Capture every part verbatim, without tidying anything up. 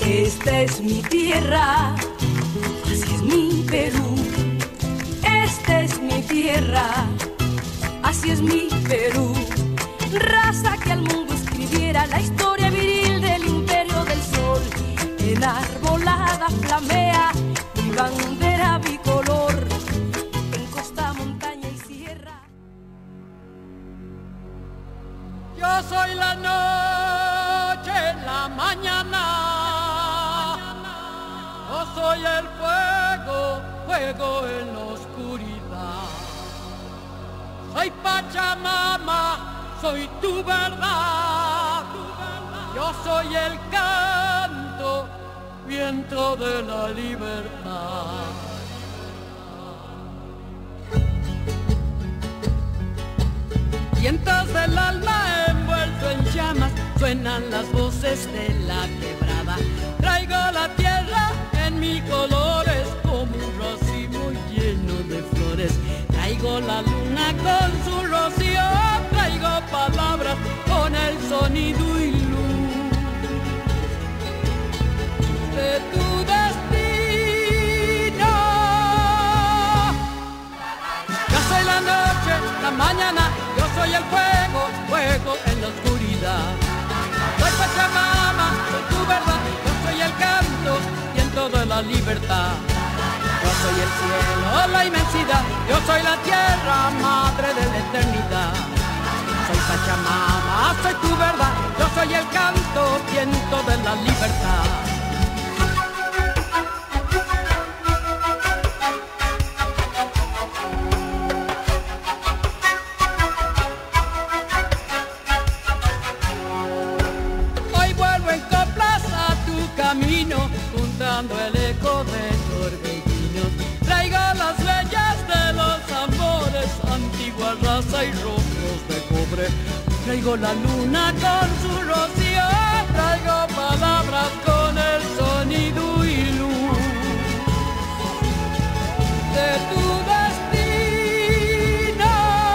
Esta es mi tierra, así es mi Perú. Esta es mi tierra, así es mi Perú. Raza que al mundo escribiera la historia viril del imperio del sol. Enarbolada flamea mi bandera bicolor, en costa, montaña y sierra. Yo soy la noche, la mañana. Yo soy el fuego, fuego en la oscuridad. Soy Pachamama, soy tu verdad. Yo soy el canto, viento de la libertad. Vientos del alma envuelto en llamas, suenan las voces de la quebrada. Traigo la tierra en mis colores como un racimo lleno de flores. Traigo la luna con su rocío, traigo palabras con el sonido y luz de tu destino. Yo soy la noche, la mañana, yo soy el fuego, fuego en la oscuridad. Soy Pachamama, soy tu verdad, yo soy el canto, viento de la libertad. Yo soy el cielo, la inmensidad, yo soy la tierra, madre de la eternidad. Soy Pachamama, soy tu verdad, yo soy el canto, viento de la libertad. Hoy vuelvo en coplas a tu camino, juntando el eco de torbellinos. Traigo las leyes de los amores, antigua raza y rostros de cobre. Traigo la luna con su rocío, traigo palabras con el sonido y luz de tu destino.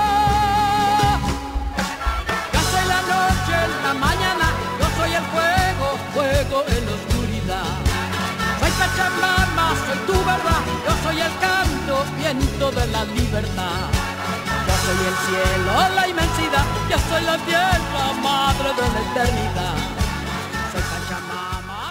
Yo soy la noche, la mañana, yo soy el fuego, fuego en la oscuridad. Soy Pachamama, soy tu verdad, yo soy el canto, viento de la libertad. Yo soy el cielo, la inmensidad, yo soy la tierra, madre de la eternidad. Soy Pachamama.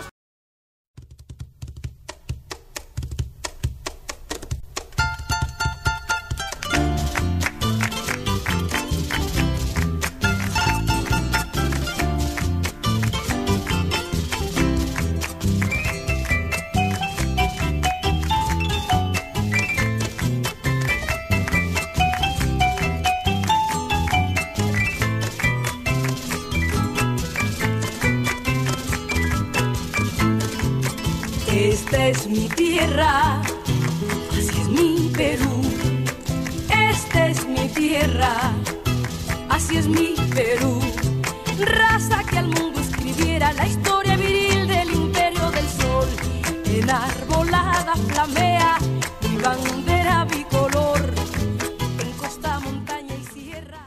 Esta es mi tierra, así es mi Perú. Esta es mi tierra, así es mi Perú. Raza que al mundo escribiera la historia viril del imperio del sol. Enarbolada flamea mi bandera bicolor, en costa, montaña y sierra.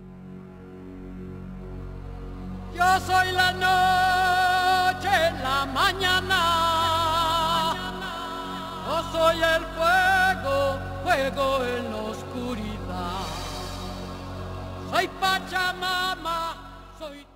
Yo soy la noche, la mañana. Yo soy el fuego, fuego en la oscuridad. Soy Pachamama, soy